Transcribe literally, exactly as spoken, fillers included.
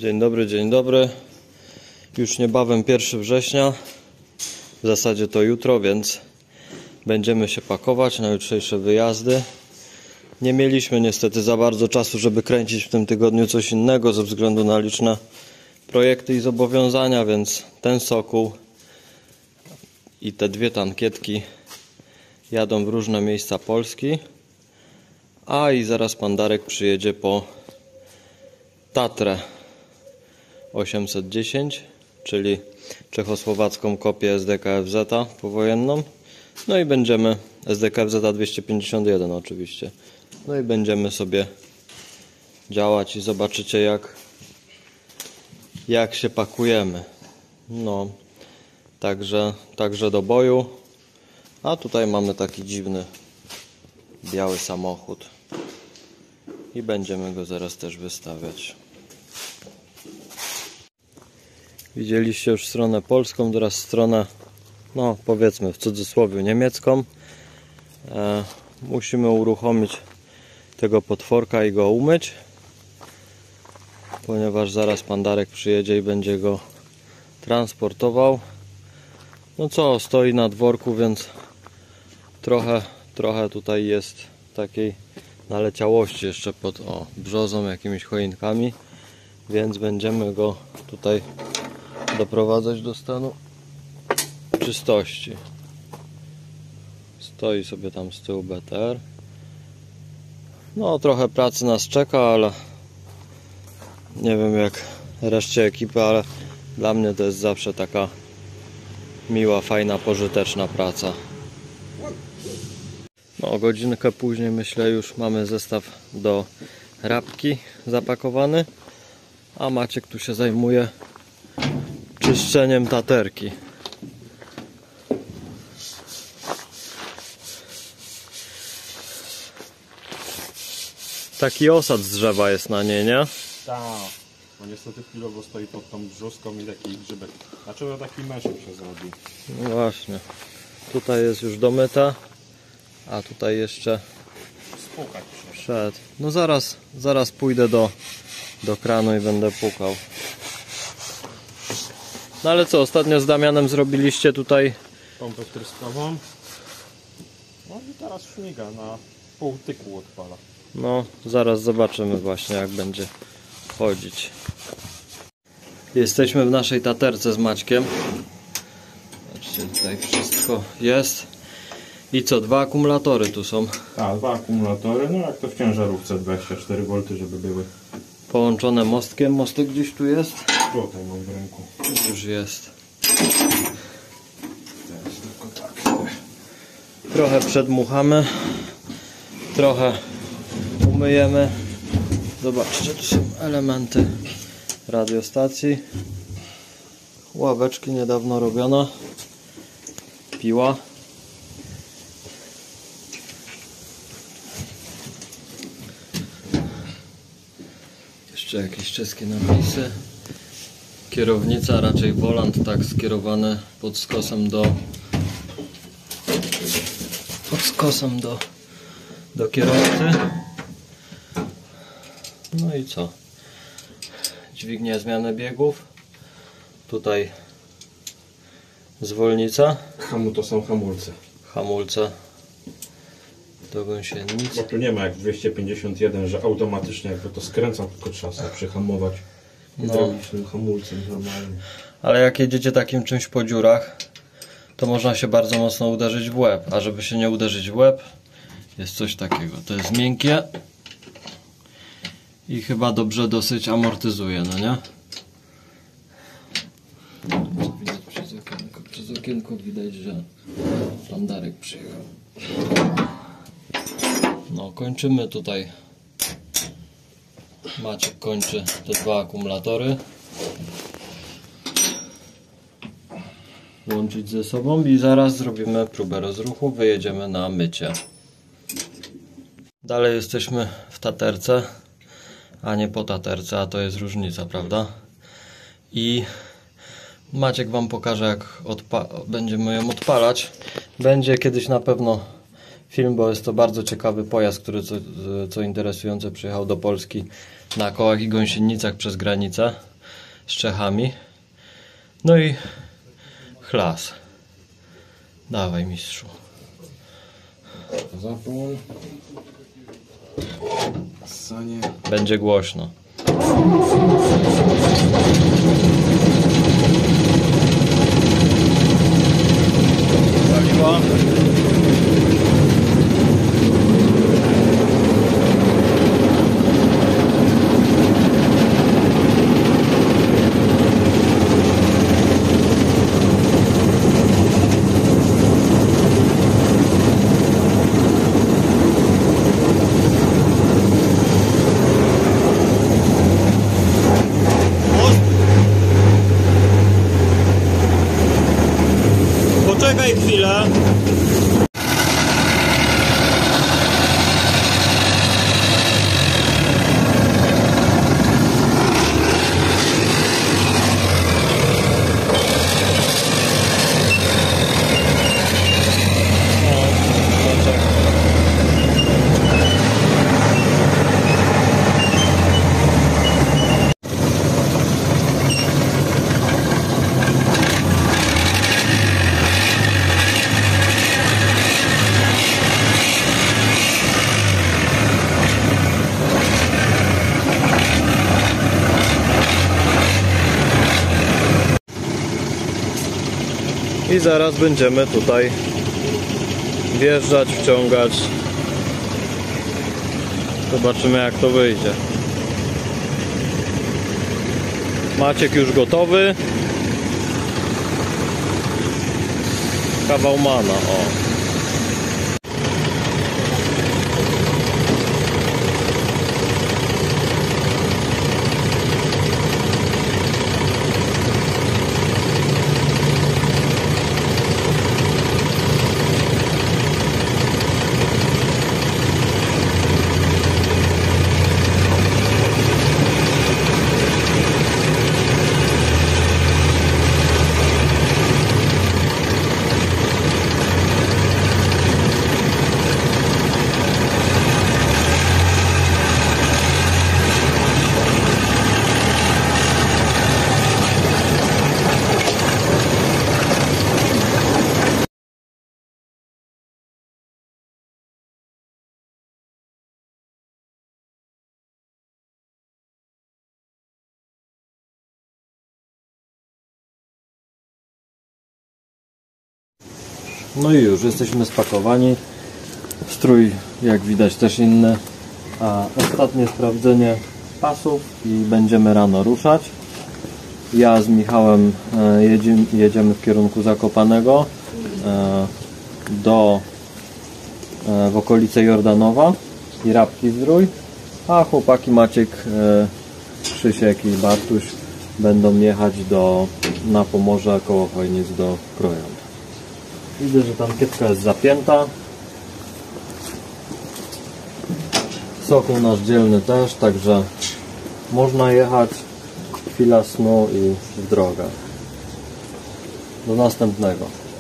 Dzień dobry, dzień dobry. Już niebawem pierwszego września. W zasadzie to jutro, więc będziemy się pakować na jutrzejsze wyjazdy. Nie mieliśmy niestety za bardzo czasu, żeby kręcić w tym tygodniu coś innego ze względu na liczne projekty i zobowiązania, więc ten Sokół i te dwie tankietki jadą w różne miejsca Polski. A i zaraz pan Darek przyjedzie po Tatrę osiemset dziesięć, czyli czechosłowacką kopię S D K F Z powojenną. No i będziemy, S D K F Z dwieście pięćdziesiąt jeden oczywiście. No i będziemy sobie działać i zobaczycie jak, jak się pakujemy. No, także, także do boju. A tutaj mamy taki dziwny biały samochód i będziemy go zaraz też wystawiać. Widzieliście już stronę polską, teraz stronę, no powiedzmy w cudzysłowie niemiecką. E, musimy uruchomić tego potworka i go umyć, ponieważ zaraz pan Darek przyjedzie i będzie go transportował. No co, stoi na dworku, więc trochę, trochę tutaj jest takiej naleciałości jeszcze pod o, brzozą, jakimiś choinkami, więc będziemy go tutaj doprowadzać do stanu czystości. Stoi sobie tam z tyłu B T R. No trochę pracy nas czeka, ale nie wiem jak reszcie ekipy, ale dla mnie to jest zawsze taka miła, fajna, pożyteczna praca. No, godzinkę później myślę już mamy zestaw do Rabki zapakowany, a Maciek tu się zajmuje czyszczeniem taterki. Taki osad z drzewa jest na niej, nie? Tak, no niestety chwilowo stoi pod tą brzuską i taki grzybek. Dlaczego taki meszyk się zrobił? No właśnie. Tutaj jest już domyta, a tutaj jeszcze Spłukać się. przed. No zaraz, zaraz pójdę do, do kranu i będę pukał. No ale co, ostatnio z Damianem zrobiliście tutaj Pompę tryskową. No i teraz śmiga, na pół tyku odpala. No, zaraz zobaczymy właśnie jak będzie chodzić. Jesteśmy w naszej taterce z Maćkiem. Zobaczcie, tutaj wszystko jest. I co, dwa akumulatory tu są. A, dwa akumulatory, no jak to w ciężarówce dwadzieścia cztery wolty, żeby były. Połączone mostkiem. Mostek gdzieś tu jest? Tutaj mam w ręku. Już jest. Teraz tylko tak. Trochę przedmuchamy. Trochę umyjemy. Zobaczcie, tu są elementy radiostacji. Ławeczki niedawno robiona. Piła. Jeszcze jakieś czeskie napisy. Kierownica, raczej wolant, tak skierowany pod skosem do pod skosem do do kierowcy. No i co? Dźwignia zmiany biegów. Tutaj zwolnica. Hamu to są hamulce. Hamulce. Do gąsienic. Bo tu nie ma jak dwieście pięćdziesiąt jeden, że automatycznie jakby to skręcam, tylko trzeba sobie przyhamować hydraulicznym hamulcem normalnym. Ale jak jedziecie takim czymś po dziurach, to można się bardzo mocno uderzyć w łeb. A żeby się nie uderzyć w łeb, jest coś takiego. To jest miękkie i chyba dobrze dosyć amortyzuje, no nie? Widać przez okienko. Przez okienko widać, że pan Darek przyjechał. No, kończymy tutaj. Maciek kończy te dwa akumulatory. Łączyć ze sobą i zaraz zrobimy próbę rozruchu. Wyjedziemy na mycie. Dalej jesteśmy w taterce, a nie po taterce, a to jest różnica, prawda? I Maciek wam pokaże jak będziemy ją odpalać. Będzie kiedyś na pewno film, bo jest to bardzo ciekawy pojazd, który co, co interesujące przyjechał do Polski na kołach i gąsienicach przez granicę. z Czechami. No i chlas. Dawaj, mistrzu. Zapłon. Sanie. Będzie głośno. Paliwa. Poczekaj chwilę. I zaraz będziemy tutaj wjeżdżać, wciągać. Zobaczymy, jak to wyjdzie. Maciek już gotowy. Kawał mana, o. No i już jesteśmy spakowani. Strój, jak widać, też inny. A ostatnie sprawdzenie pasów i będziemy rano ruszać. Ja z Michałem jedziemy, jedziemy w kierunku Zakopanego do w okolice Jordanowa i Rabki Zdrój, a chłopaki Maciek, Krzysiek i Bartuś będą jechać do, na Pomorze koło Chojnic do Krojan. Widzę, że tankietka jest zapięta. Sokół nasz dzielny też, także można jechać. Chwila snu i w drogę. Do następnego.